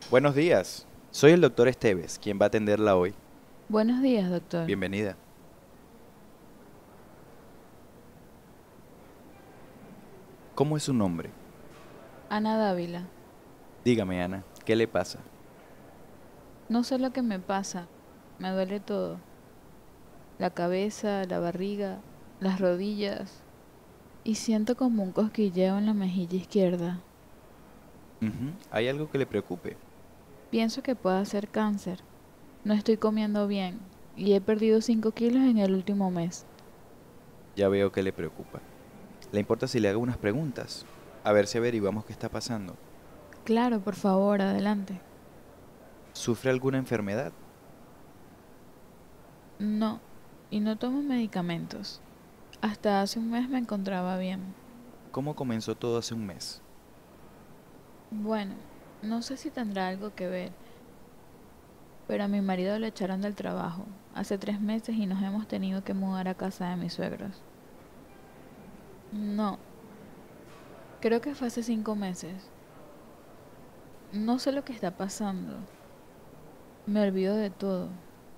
Buenos días. Soy el doctor Esteves, quien va a atenderla hoy. Buenos días, doctor. Bienvenida. ¿Cómo es su nombre? Ana Dávila. Dígame, Ana, ¿qué le pasa? No sé lo que me pasa. Me duele todo. La cabeza, la barriga, las rodillas. Y siento como un cosquilleo en la mejilla izquierda. ¿Hay algo que le preocupe? Pienso que pueda ser cáncer. No estoy comiendo bien. Y he perdido 5 kilos en el último mes. Ya veo que le preocupa. ¿Le importa si le hago unas preguntas? A ver si averiguamos qué está pasando. Claro, por favor, adelante. ¿Sufre alguna enfermedad? No. Y no tomo medicamentos. Hasta hace un mes me encontraba bien. ¿Cómo comenzó todo hace un mes? Bueno, no sé si tendrá algo que ver. Pero a mi marido lo echaron del trabajo hace 3 meses y nos hemos tenido que mudar a casa de mis suegros. No, creo que fue hace 5 meses. No sé lo que está pasando. Me olvido de todo.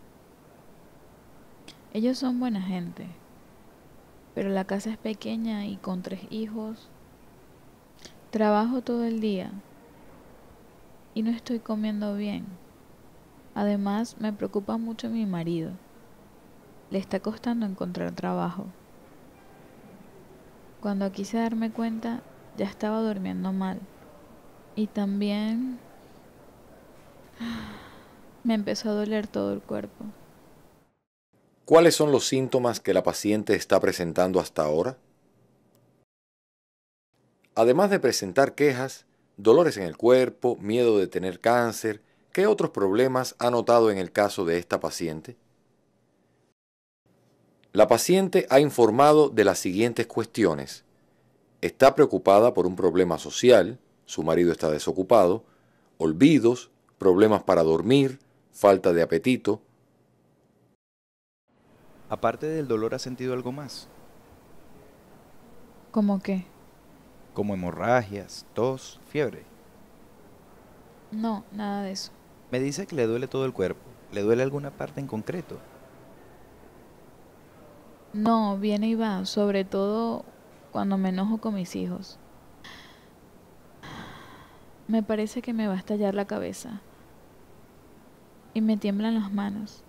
Ellos son buena gente, pero la casa es pequeña y con 3 hijos. Trabajo todo el día y no estoy comiendo bien. Además, me preocupa mucho mi marido. Le está costando encontrar trabajo. Cuando quise darme cuenta, ya estaba durmiendo mal. Y también me empezó a doler todo el cuerpo. ¿Cuáles son los síntomas que la paciente está presentando hasta ahora? Además de presentar quejas, dolores en el cuerpo, miedo de tener cáncer, ¿qué otros problemas ha notado en el caso de esta paciente? La paciente ha informado de las siguientes cuestiones. Está preocupada por un problema social, su marido está desocupado, olvidos, problemas para dormir, falta de apetito. Aparte del dolor, ¿ha sentido algo más? ¿Cómo qué? Como hemorragias, tos, fiebre. No, nada de eso. Me dice que le duele todo el cuerpo. ¿Le duele alguna parte en concreto? No, viene y va, sobre todo cuando me enojo con mis hijos. Me parece que me va a estallar la cabeza y me tiemblan las manos.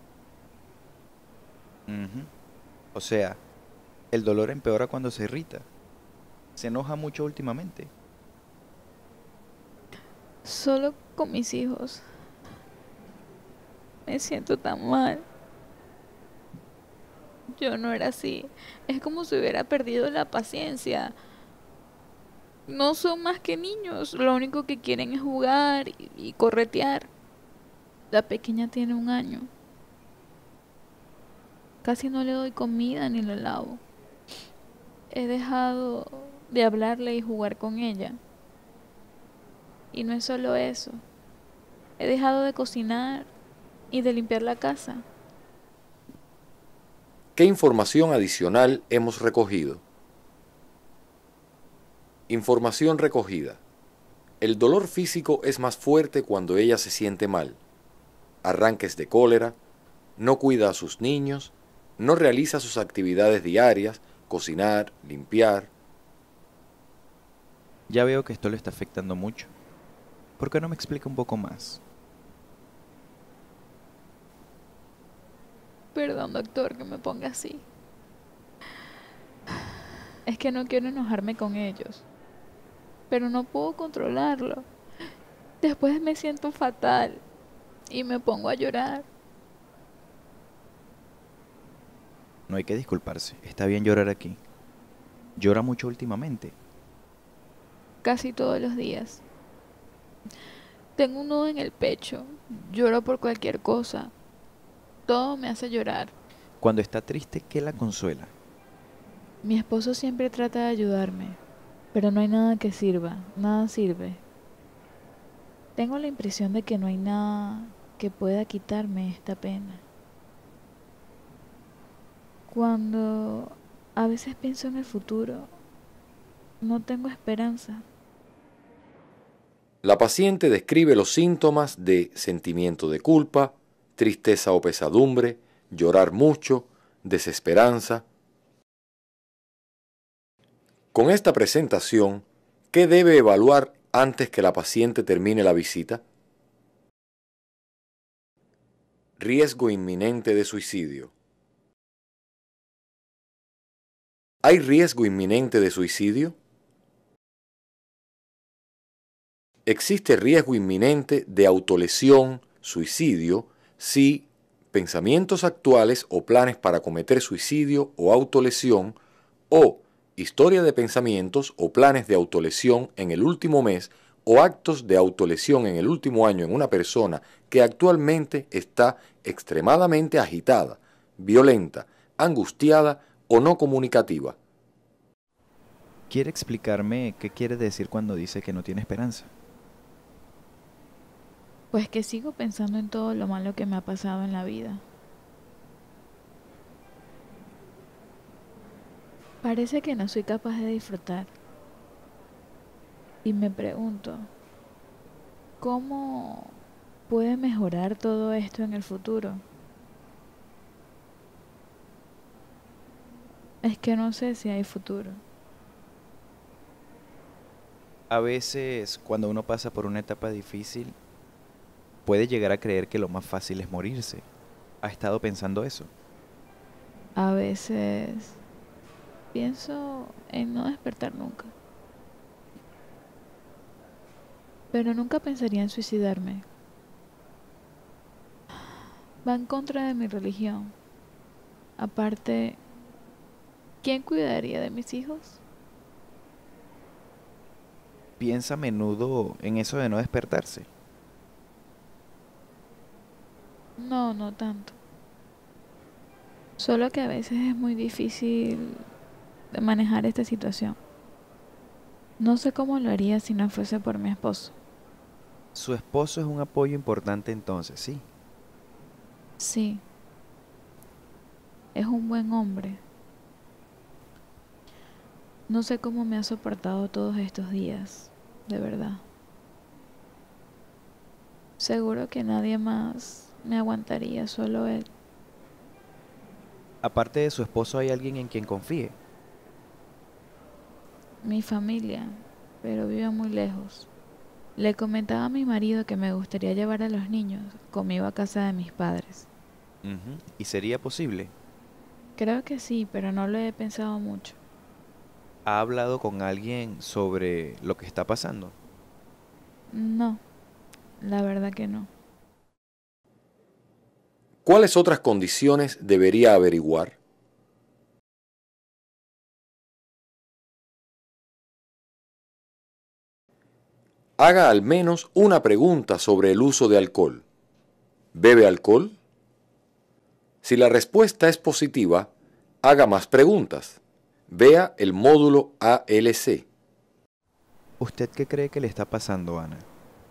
Ujú. O sea, el dolor empeora cuando se irrita. Se enoja mucho últimamente. Solo con mis hijos. Me siento tan mal. Yo no era así. Es como si hubiera perdido la paciencia. No son más que niños. Lo único que quieren es jugar y corretear. La pequeña tiene 1 año. Casi no le doy comida ni la lavo. He dejado de hablarle y jugar con ella. Y no es solo eso. He dejado de cocinar y de limpiar la casa. ¿Qué información adicional hemos recogido? Información recogida. El dolor físico es más fuerte cuando ella se siente mal. Arranques de cólera, no cuida a sus niños, no realiza sus actividades diarias, cocinar, limpiar. Ya veo que esto le está afectando mucho. ¿Por qué no me explica un poco más? Perdón, doctor, que me ponga así. Es que no quiero enojarme con ellos. Pero no puedo controlarlo. Después me siento fatal y me pongo a llorar. No hay que disculparse. Está bien llorar aquí. Llora mucho últimamente. Casi todos los días. Tengo un nudo en el pecho. Lloro por cualquier cosa. Todo me hace llorar. Cuando está triste, ¿qué la consuela? Mi esposo siempre trata de ayudarme, pero no hay nada que sirva, nada sirve. Tengo la impresión de que no hay nada que pueda quitarme esta pena. Cuando a veces pienso en el futuro, no tengo esperanza. La paciente describe los síntomas de sentimiento de culpa, tristeza o pesadumbre, llorar mucho, desesperanza. Con esta presentación, ¿qué debe evaluar antes que la paciente termine la visita? Riesgo inminente de suicidio. ¿Hay riesgo inminente de suicidio? Existe riesgo inminente de autolesión, suicidio, si pensamientos actuales o planes para cometer suicidio o autolesión o historia de pensamientos o planes de autolesión en el último mes o actos de autolesión en el último año en una persona que actualmente está extremadamente agitada, violenta, angustiada o no comunicativa. ¿Quiere explicarme qué quiere decir cuando dice que no tiene esperanza? Pues que sigo pensando en todo lo malo que me ha pasado en la vida. Parece que no soy capaz de disfrutar. Y me pregunto, ¿cómo puede mejorar todo esto en el futuro? Es que no sé si hay futuro. A veces, cuando uno pasa por una etapa difícil, puede llegar a creer que lo más fácil es morirse. ¿Ha estado pensando eso? A veces pienso en no despertar nunca. Pero nunca pensaría en suicidarme. Va en contra de mi religión. Aparte, ¿quién cuidaría de mis hijos? Piensa a menudo en eso de no despertarse. No, no tanto. Solo que a veces es muy difícil de manejar esta situación. No sé cómo lo haría si no fuese por mi esposo. Su esposo es un apoyo importante entonces, ¿sí? Sí, es un buen hombre. No sé cómo me ha soportado todos estos días, de verdad. Seguro que nadie más me aguantaría, solo él. Aparte de su esposo, ¿hay alguien en quien confíe? Mi familia, pero vive muy lejos. Le comentaba a mi marido que me gustaría llevar a los niños conmigo a casa de mis padres. Ujú. ¿Y sería posible? Creo que sí, pero no lo he pensado mucho. ¿Ha hablado con alguien sobre lo que está pasando? No, la verdad que no. ¿Cuáles otras condiciones debería averiguar? Haga al menos una pregunta sobre el uso de alcohol. ¿Bebe alcohol? Si la respuesta es positiva, haga más preguntas. Vea el módulo ALC. ¿Usted qué cree que le está pasando, Ana?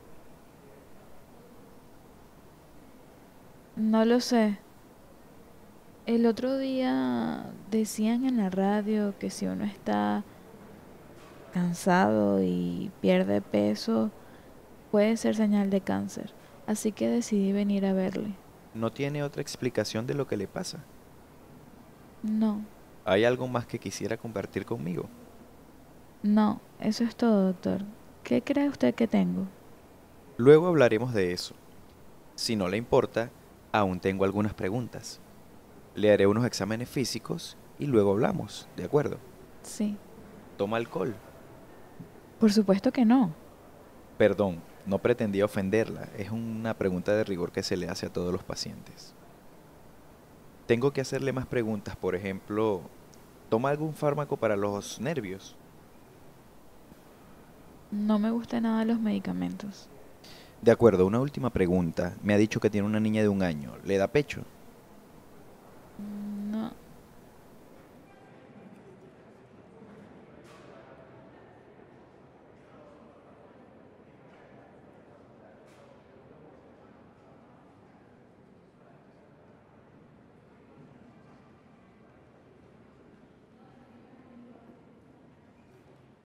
No lo sé. El otro día decían en la radio que si uno está cansado y pierde peso, puede ser señal de cáncer. Así que decidí venir a verle. ¿No tiene otra explicación de lo que le pasa? No, ¿Hay algo más que quisiera compartir conmigo? no, eso es todo, doctor. ¿Qué cree usted que tengo? Luego hablaremos de eso. Si no le importa, aún tengo algunas preguntas. Le haré unos exámenes físicos y luego hablamos, ¿de acuerdo? Sí. ¿Toma alcohol? Por supuesto que no. Perdón, no pretendía ofenderla. Es una pregunta de rigor que se le hace a todos los pacientes. Tengo que hacerle más preguntas. Por ejemplo, ¿toma algún fármaco para los nervios? No me gustan nada los medicamentos. De acuerdo, una última pregunta. Me ha dicho que tiene una niña de 1 año. ¿Le da pecho?